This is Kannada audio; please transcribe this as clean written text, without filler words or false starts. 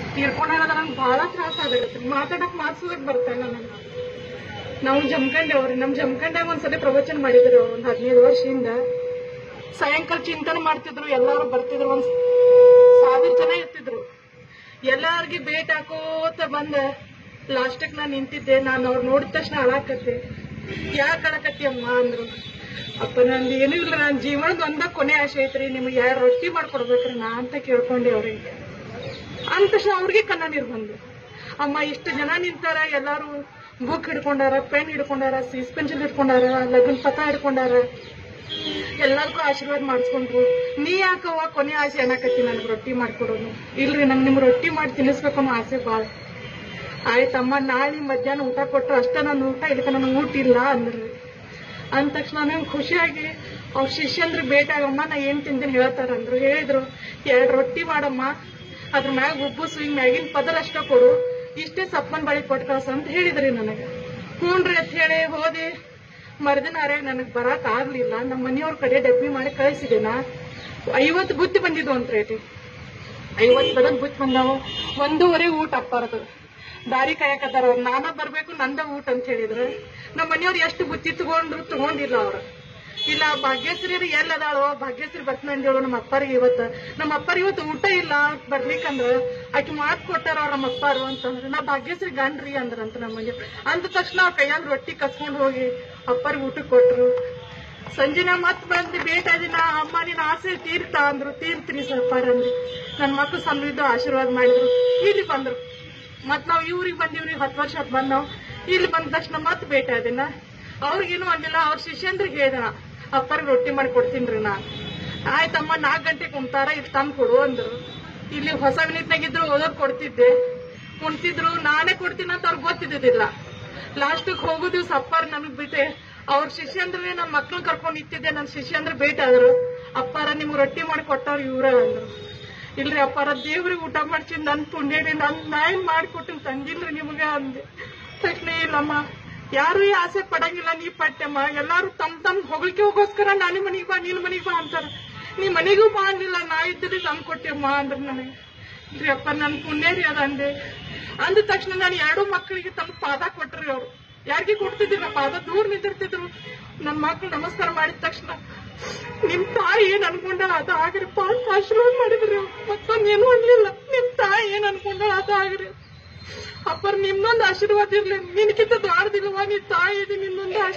ತೀರ್ಕೊಂಡಾಗ ನಂಗೆ ಬಹಳ ತ್ರಾಸ ಆಗತ್ತೆ. ಮಾತಾಡಕ್ ಮಾರ್ಸೋದಕ್ ಬರ್ತಾ ಇಲ್ಲ ನನಗೆ. ನಾವು ಜಮಖಂಡೇವ್ರಿ. ನಮ್ ಜಮಖಂಡ್ಯಾಗ ಒಂದ್ಸತಿ ಪ್ರವಚನ ಮಾಡಿದ್ರು ಒಂದ್ 15 ವರ್ಷದಿಂದ. ಸಾಯಂಕಾಲ ಚಿಂತನೆ ಮಾಡ್ತಿದ್ರು, ಎಲ್ಲಾರು ಬರ್ತಿದ್ರು, ಒಂದ್ 1000 ಜನ ಇರ್ತಿದ್ರು. ಎಲ್ಲಾರ್ಗಿ ಭೇಟಿ ಹಾಕೋತ ಬಂದ ಲಾಸ್ಟಕ್ ನಾನ್ ನಿಂತಿದ್ದೆ. ನಾನು ಅವ್ರು ನೋಡಿದ ತಕ್ಷಣ ಅಳಾಕತ್ತೆ. ಯಾಕೆ ಅಳಕತ್ತಿ ಅಮ್ಮ ಅಂದ್ರು. ಅಪ್ಪ ನಂದು ಏನೂ ಇಲ್ಲ, ನನ್ನ ಜೀವನದ ಒಂದ ಕೊನೆ ಆಸೆ ಐತ್ರಿ, ನಿಮ್ಗೆ 2 ರೊಟ್ಟಿ ಮಾಡ್ಕೊಡ್ಬೇಕ್ರಿ ನಾ ಅಂತ ಕೇಳ್ಕೊಂಡೆ ಅವ್ರಿಗೆ. ಅಂದ ತಕ್ಷಣ ಅವ್ರಿಗೆ ಕಣ್ಣ ನೀರು ಬಂದು, ಅಮ್ಮ ಇಷ್ಟು ಜನ ನಿಂತಾರ, ಎಲ್ಲಾರು ಬುಕ್ ಹಿಡ್ಕೊಂಡಾರ, ಪೆನ್ ಹಿಡ್ಕೊಂಡಾರ, ಸೀಸ್ ಪೆನ್ಸಿಲ್ ಹಿಡ್ಕೊಂಡಾರ, ಲಗ್ನ ಪತ್ರ ಹಿಡ್ಕೊಂಡಾರ, ಎಲ್ಲಾರ್ಗೂ ಆಶೀರ್ವಾದ ಮಾಡಿಸ್ಕೊಂಡ್ರು. ನೀ ಯಾಕವ್ವ ಕೊನೆ ಆಸೆ ಅನ್ನಕತ್ತಿ ನನಗೆ ರೊಟ್ಟಿ ಮಾಡ್ಕೊಡೋದು? ಇಲ್ರಿ, ನಂಗೆ ನಿಮ್ಗೆ ರೊಟ್ಟಿ ಮಾಡಿ ತಿನ್ನಿಸ್ಬೇಕು ಅನ್ನೋ ಆಸೆ ಬಾಳ. ಆಯ್ತಮ್ಮ, ನಾಳೆ ಮಧ್ಯಾಹ್ನ ಊಟ ಕೊಟ್ರು ಅಷ್ಟೇ ನನ್ನ ಊಟ, ಇದಕ್ಕೆ ನನಗೆ ಊಟ ಇಲ್ಲ ಅಂದ್ರಿ. ಅಂದ ತಕ್ಷಣ ನಂಗೆ ಖುಷಿಯಾಗಿ ಅವ್ರ ಶಿಷ್ಯಂದ್ರ ಭೇಟಿಯಾಗಮ್ಮ, ನಾ ಏನ್ ತಿಂತೀನಿ ಹೇಳ್ತಾರಂದ್ರು. ಹೇಳಿದ್ರು, 2 ರೊಟ್ಟಿ ಮಾಡಮ್ಮ, ಅದ್ರ ಮ್ಯಾಗ ಉಬ್ಬುಸು, ಹಿಂಗ್ ಮ್ಯಾಗಿನ ಪದರ ಅಷ್ಟ ಕೊಡು, ಇಷ್ಟೇ ಸಪ್ಪನ್ ಬಳಿ ಕೊಟ್ಟು ಕಳ್ಸ ಅಂತ ಹೇಳಿದ್ರಿ ನನಗೆ. ಹ್ಞೂನ್ರಿ ಅಂತ ಹೇಳಿ ಹೋದೆ. ಮರುದಿನ ಅರ್ಯಾಗ ನನಗೆ ಬರಾಕ್ ಆಗ್ಲಿಲ್ಲ. ನಮ್ಮ ಮನೆಯವ್ರ ಕಡೆ ಡಬ್ಬಿ ಮಾಡಿ ಕಳಿಸಿದೇನ. 50 ಬುತ್ತಿ ಬಂದಿದ್ವು ಅಂತ ರೇಟಿ. 50 ಬದಲ್ ಬುತ್ತಿ ಬಂದಾವ. 1:30 ಊಟ ಅಪ್ಪಾರದು. ದಾರಿ ಕಾಯಕತ್ತಾರ ಅವ್ರು. ನಾನ ಬರ್ಬೇಕು, ನಂದ ಊಟ ಅಂತ ಹೇಳಿದ್ರು. ನಮ್ಮ ಮನೆಯವ್ರು ಎಷ್ಟು ಬುತ್ತಿ ತಗೊಂಡ್ರು ತಗೊಂಡಿಲ್ಲ ಅವ್ರು. ಇಲ್ಲ ಭಾಗ್ಯಶ್ರೀ ಎಲ್ಲದಾಳೋ, ಭಾಗ್ಯಶ್ರೀ ಬರ್ತಂದೇಳು ನಮ್ಮ ಅಪ್ಪರಿಗೆ ಇವತ್ತು. ನಮ್ಮ ಅಪ್ಪರಿಗೆ ಇವತ್ತು ಊಟ ಇಲ್ಲ ಬರ್ಲಿಕ್ಕಂದ್ರ ಆಕಿ ಮಾತು ಕೊಟ್ಟಾರ ಅವ್ರ ನಮ್ಮ ಅಪ್ಪಾರು ಅಂತಂದ್ರೆ. ನಾ ಭಾಗ್ಯಶ್ರೀ ಗಂಡ್ರಿ ಅಂದ್ರಂತ ನಮ್ಮ ಮನೆಯವ್ರು. ಅಂದ ತಕ್ಷಣ ಅವ್ರ ಕೈಯಾಗ ರೊಟ್ಟಿ ಕಸ್ಕೊಂಡ್ ಹೋಗಿ ಅಪ್ಪರಿಗೆ ಊಟಕ್ಕೆ ಕೊಟ್ರು. ಸಂಜೆನ ಮತ್ ಬಂದು ಭೇಟಿಯಾದಿನ, ಅಮ್ಮ ನಿನ್ನ ಆಸೆ ತೀರ್ತಾ ಅಂದ್ರು. ತೀರ್ತ್ರಿ ಸಪ್ಪಾರ ಅಂದ್ರಿ. ನನ್ನ ಮಕ್ಳು ಸಣ್ಣಿದ್ದು ಆಶೀರ್ವಾದ ಮಾಡಿದ್ರು. ಇಲ್ಲಿ ಬಂದ್ರು. ಮತ್ ನಾವ್ ಇವ್ರಿಗೆ ಬಂದಿವ್ರಿ, 10 ವರ್ಷ ಆತ್ ಬಂದ್ ನಾವ್. ಇಲ್ಲಿ ಬಂದ ತಕ್ಷಣ ಮತ್ ಭೇಟಿಯಾದಿನ. ಅವ್ರಿಗೇನು ಅಂದಿಲ್ಲ. ಅವ್ರ ಶಿಷ್ಯಂದ್ರಿಗೆ ಹೇಳಿದ, ಅಪ್ಪರಿಗೆ ರೊಟ್ಟಿ ಮಾಡಿ ಕೊಡ್ತೀನ್ರಿ ನಾ. ಆಯ್ತಮ್ಮ, 4 ಗಂಟೆಗೆ ಕುಂತಾರ, ಇಲ್ಲಿ ತಂದು ಕೊಡು ಅಂದ್ರು. ಇಲ್ಲಿ ಹೊಸ ವಿನೀತ್ನಾಗಿದ್ರು ಓದೋದ್ ಕೊಡ್ತಿದ್ದೆ. ಕುಂತಿದ್ರು, ನಾನೇ ಕೊಡ್ತೀನಿ ಅಂತ ಅವ್ರಿಗೆ ಗೊತ್ತಿದ್ದಿಲ್ಲ. ಲಾಸ್ಟಿಗೆ ಹೋಗೋ ದಿವ್ಸ ಅಪ್ಪಾರ ನಮಗ್ ಬಿಟ್ಟೆ ಅವ್ರ ಶಿಷ್ಯಂದ್ರೆ ನಮ್ಮ ಮಕ್ಳು ಕರ್ಕೊಂಡ್ ನಿಂತಿದ್ದೆ. ನನ್ನ ಶಿಷ್ಯಂದ್ರೆ ಭೇಟಿ ಆದ್ರು. ಅಪ್ಪಾರ ನಿಮ್ಗೆ ರೊಟ್ಟಿ ಮಾಡಿ ಕೊಟ್ಟವ್ರು ಇವ್ರ ಅಂದ್ರು. ಇಲ್ರಿ ಅಪ್ಪಾರ, ದೇವ್ರಿಗೆ ಊಟ ಮಾಡ್ತೀನಿ, ನನ್ ಪುಣ್ಯರಿ, ನಾ ಏನ್ ಮಾಡಿಕೊಟ್ಟಿನ ತಂದಿಲ್ರಿ ನಿಮ್ಗ ಅಂದೆ. ತಕ್ಷಣ ಇಲ್ಲಮ್ಮ, ಯಾರು ಈ ಆಸೆ ಪಡಂಗಿಲ್ಲ, ನೀ ಪಟ್ಟೆಮ್ಮ. ಎಲ್ಲಾರು ತಮ್ ಹೊಗಳಿಕೆ ಹೋಗೋಸ್ಕರ ನಾನಿ ಮನಿಗ್ ಬಾ, ನೀನ್ ಮನಿಗ್ ಬಾ ಅಂತಾರ. ನೀ ಮನಿಗೂ ಬಾ ಅಂದಿಲ್ಲ, ನಾ ಇದ್ದಲ್ಲಿ ತಂದ್ ಕೊಟ್ಟೆಮ್ಮ ಅಂದ್ರ ನನಗೆ. ಇಲ್ರಿ ಅಪ್ಪ, ನನ್ ಪುಣ್ಯರಿ ಅದ ಅಂದೆ. ಅಂದ ತಕ್ಷಣ ನಾನು 2 ಮಕ್ಕಳಿಗೆ ತಮ್ಮ ಪಾದ ಕೊಟ್ರಿ. ಅವ್ರು ಯಾರಿಗೆ ಕೊಡ್ತಿದ್ರು, ಪಾದ ದೂರ ನಿಂತಿರ್ತಿದ್ರು. ನನ್ ಮಕ್ಳು ನಮಸ್ಕಾರ ಮಾಡಿದ ತಕ್ಷಣ, ನಿಮ್ ತಾಯಿ ಏನ್ ಅನ್ಕೊಂಡಾಳ ಅದ ಆಗ್ರಿಪ್ಪ ಅಂತ ಆಶೀರ್ವಾದ ಮಾಡಿದ್ರಿ. ಮತ್ತೊಂದೇನು ಅನ್ಲಿಲ್ಲ. ನಿಮ್ ತಾಯಿ ಏನ್ ಅನ್ಕೊಂಡಾಳ ಅದ ಆಗ್ರಿ. ಅಪ್ಪರ್ ನಿಮ್ದೊಂದು ಆಶೀರ್ವಾದ ಇರ್ಲಿ, ನಿನ್ಕಿಂತ ದೊಡ್ಡದಿಲ್ವಾ, ನೀ ತಾಯಿ ಇದೆ, ನಿನ್ನೊಂದು